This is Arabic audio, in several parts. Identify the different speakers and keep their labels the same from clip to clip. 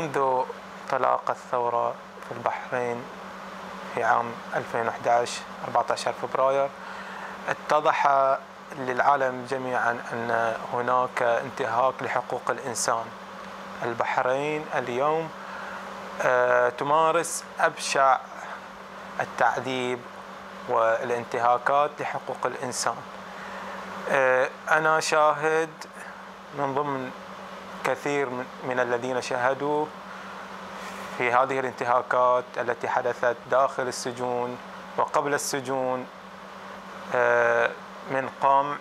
Speaker 1: منذ انطلاق الثورة في البحرين في عام 2011 14 فبراير اتضح للعالم جميعا أن هناك انتهاك لحقوق الإنسان. البحرين اليوم تمارس أبشع التعذيب والانتهاكات لحقوق الإنسان. أنا شاهد من ضمن كثير من الذين شاهدوا في هذه الانتهاكات التي حدثت داخل السجون وقبل السجون من قمع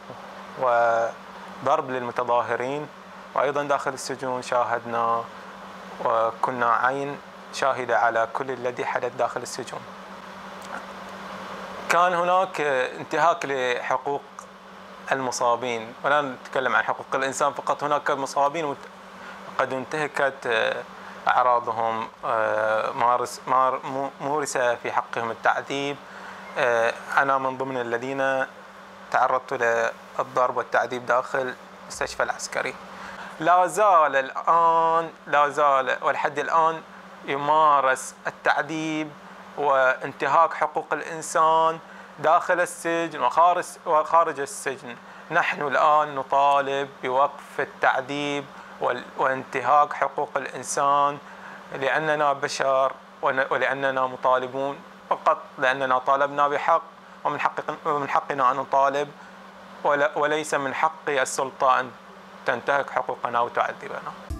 Speaker 1: وضرب للمتظاهرين، وأيضا داخل السجون شاهدنا وكنا عين شاهدة على كل الذي حدث داخل السجون. كان هناك انتهاك لحقوق المصابين، ولا نتكلم عن حقوق الإنسان فقط، هناك مصابين قد انتهكت أعراضهم، مورس في حقهم التعذيب. أنا من ضمن الذين تعرضت للضرب والتعذيب داخل المستشفى العسكري. لا زال ولحد الآن يمارس التعذيب وانتهاك حقوق الإنسان داخل السجن وخارج السجن. نحن الآن نطالب بوقف التعذيب وانتهاك حقوق الإنسان لأننا بشر ولأننا مطالبون، فقط لأننا طالبنا بحق، ومن حقنا أن نطالب، وليس من حق السلطة أن تنتهك حقوقنا وتعذبنا.